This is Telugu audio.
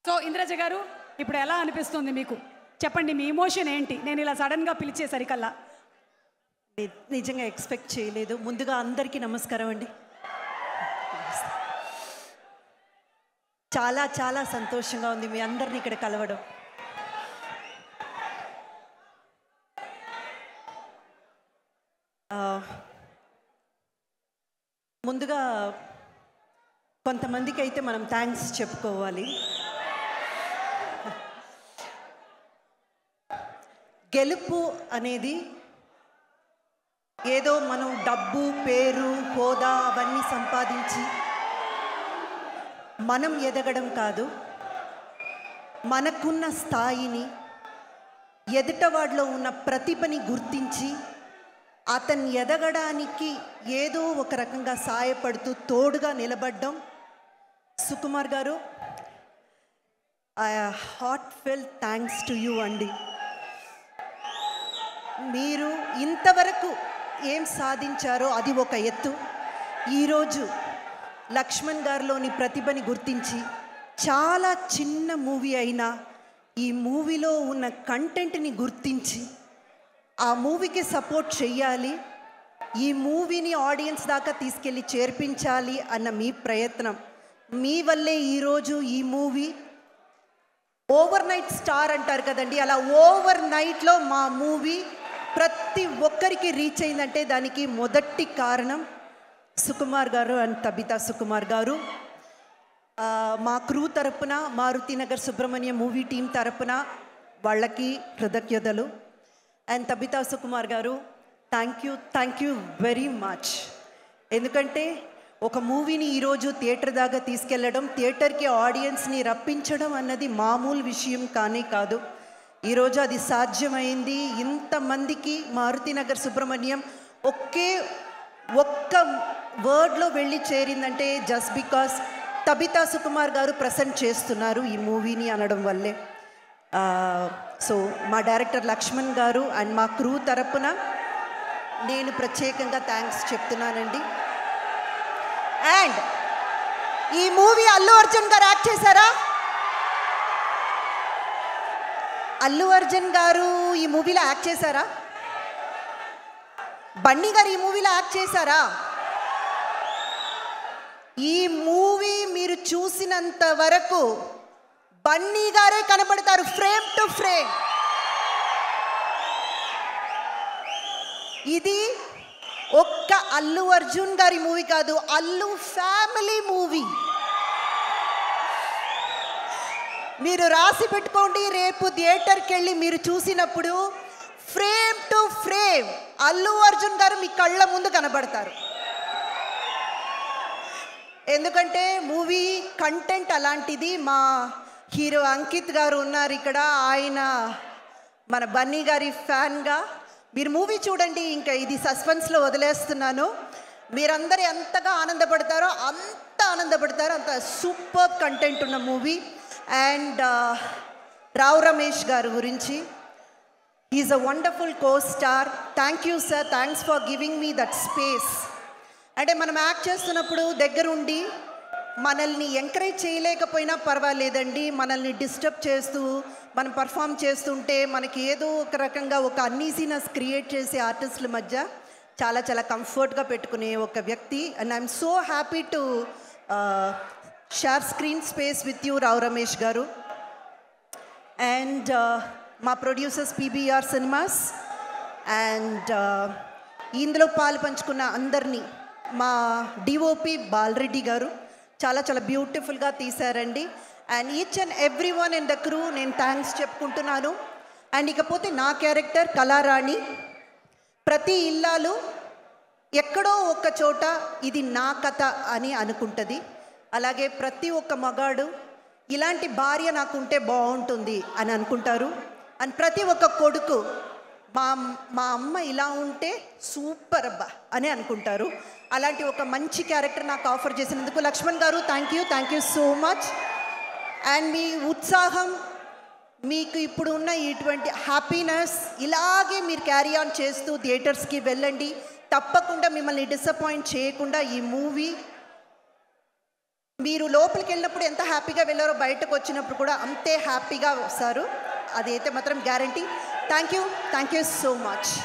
సో ఇంద్రజ గారు ఇప్పుడు ఎలా అనిపిస్తుంది మీకు? చెప్పండి, మీ ఎమోషన్ ఏంటి? నేను ఇలా సడన్గా పిలిచేసరికల్లా నిజంగా ఎక్స్పెక్ట్ చేయలేదు. ముందుగా అందరికీ నమస్కారం అండి. చాలా చాలా సంతోషంగా ఉంది మీ అందరిని ఇక్కడ కలవడం. ముందుగా కొంతమందికి అయితే మనం థ్యాంక్స్ చెప్పుకోవాలి. గెలుపు అనేది ఏదో మనం డబ్బు, పేరు, హోదా అవన్నీ సంపాదించి మనం ఎదగడం కాదు. మనకున్న స్థాయిని, ఎదుటవాడిలో ఉన్న ప్రతిభని గుర్తించి అతన్ని ఎదగడానికి ఏదో ఒక రకంగా సాయపడుతూ తోడుగా నిలబడ్డం. Sukumar garu, heartfelt thanks to you అండి. మీరు ఇంతవరకు ఏం సాధించారో అది ఒక ఎత్తు. ఈరోజు లక్ష్మణ్ గారిలోని ప్రతిభని గుర్తించి చాలా చిన్న మూవీ అయినా ఈ మూవీలో ఉన్న కంటెంట్ని గుర్తించి ఆ మూవీకి సపోర్ట్ చెయ్యాలి, ఈ మూవీని ఆడియన్స్ దాకా తీసుకెళ్ళి చేర్పించాలి అన్న మీ ప్రయత్నం, మీ వల్లే ఈరోజు ఈ మూవీ ఓవర్ నైట్ స్టార్ అంటారు కదండి, అలా ఓవర్ నైట్లో మా మూవీ ప్రతి ఒక్కరికి రీచ్ అయిందంటే దానికి మొదటి కారణం సుకుమార్ గారు అండ్ తబితా సుకుమార్ గారు. మా క్రూ తరపున, మారుతినగర్ సుబ్రహ్మణ్యం మూవీ టీం తరపున వాళ్ళకి కృతజ్ఞతలు. అండ్ తబితా సుకుమార్ గారు, థ్యాంక్ యూ వెరీ మచ్. ఎందుకంటే ఒక మూవీని ఈరోజు థియేటర్ దాకా తీసుకెళ్ళడం, థియేటర్కి ఆడియన్స్ని రప్పించడం అన్నది మామూలు విషయం కానీ కాదు. ఈరోజు అది సాధ్యమైంది. ఇంతమందికి మారుతినగర్ సుబ్రహ్మణ్యం ఒక్క వర్డ్లో వెళ్ళి చేరిందంటే just because Tabitha Sukumar garu present చేస్తున్నారు ఈ మూవీని అనడం వల్లే. సో మా డైరెక్టర్ లక్ష్మణ్ గారు అండ్ మా క్రూ తరపున నేను ప్రత్యేకంగా థ్యాంక్స్ చెప్తున్నానండి. అండ్ ఈ మూవీ అల్లు అర్జున్ గారు యాక్ట్ చేశారా? అల్లు అర్జున్ గారు ఈ మూవీలో యాక్ట్ చేశారా? బన్నీ గారు ఈ మూవీలో యాక్ట్ చేశారా? ఈ మూవీ మీరు చూసినంత వరకు బన్నీ గారే కనబడతారు ఫ్రేమ్ టు ఫ్రేమ్. ఇది ఒక్క అల్లు అర్జున్ గారి మూవీ కాదు, అల్లు ఫ్యామిలీ మూవీ. మీరు రాసి పెట్టుకోండి, రేపు థియేటర్కి వెళ్ళి మీరు చూసినప్పుడు frame to frame Allu Arjun garu మీ కళ్ళ ముందు కనబడతారు. ఎందుకంటే మూవీ కంటెంట్ అలాంటిది. మా హీరో అంకిత్ గారు ఉన్నారు ఇక్కడ, ఆయన మన బన్నీ గారి ఫ్యాన్గా. మీరు మూవీ చూడండి, ఇంకా ఇది సస్పెన్స్లో వదిలేస్తున్నాను. మీరందరూ ఎంతగా ఆనందపడతారో అంత ఆనందపడతారో, అంత సూపర్ కంటెంట్ ఉన్న మూవీ. అండ్ రావు రమేష్ గారు గురించి, is a wonderful co star. Thank you sir, thanks for giving me that space. అంటే మనం యాక్ట్ చేస్తున్నప్పుడు దగ్గరుండి మనల్ని ఎంకరేజ్ చేయలేకపోయినా పర్వాలేదండి, మనల్ని డిస్టర్బ్ చేస్తూ మనం పర్ఫామ్ చేస్తుంటే మనకి ఏదో ఒక రకంగా ఒక అన్ఈజీనెస్ క్రియేట్ చేసే ఆర్టిస్టుల మధ్య చాలా చాలా కంఫర్ట్గా పెట్టుకునే ఒక వ్యక్తి. And I'm so happy to share screen space with you Rao Ramesh garu. And మా ప్రొడ్యూసర్స్ పీబీఆర్ సినిమాస్ అండ్ ఇందులో పాలు పంచుకున్న అందరినీ, మా డిఓపి బాలరెడ్డి గారు చాలా చాలా బ్యూటిఫుల్గా తీశారండి. And each and every one in the crew నేను థ్యాంక్స్ చెప్పుకుంటున్నాను. అండ్ ఇకపోతే నా క్యారెక్టర్ కళారాణి. ప్రతి ఇల్లాలు ఎక్కడో ఒక చోట ఇది నా కథ అని అనుకుంటుంది. అలాగే ప్రతి ఒక్క మగాడు ఇలాంటి భార్య నాకుంటే బాగుంటుంది అని అనుకుంటారు. అండ్ ప్రతి ఒక్క కొడుకు మా అమ్మ ఇలా ఉంటే సూపర్ అబ్బా అని అనుకుంటారు. అలాంటి ఒక మంచి క్యారెక్టర్ నాకు ఆఫర్ చేసినందుకు Lakshman garu thank you so much. And మీ ఉత్సాహం, మీకు ఇప్పుడు ఉన్న ఇటువంటి హ్యాపీనెస్ ఇలాగే మీరు క్యారీ ఆన్ చేస్తూ థియేటర్స్కి వెళ్ళండి. తప్పకుండా మిమ్మల్ని డిసప్పాయింట్ చేయకుండా ఈ మూవీ మీరు లోపలికి వెళ్ళినప్పుడు ఎంత హ్యాపీగా వెళ్ళారో బయటకు వచ్చినప్పుడు కూడా అంతే హ్యాపీగా వస్తారు. అదైతే మాత్రం guarantee. Thank you so much.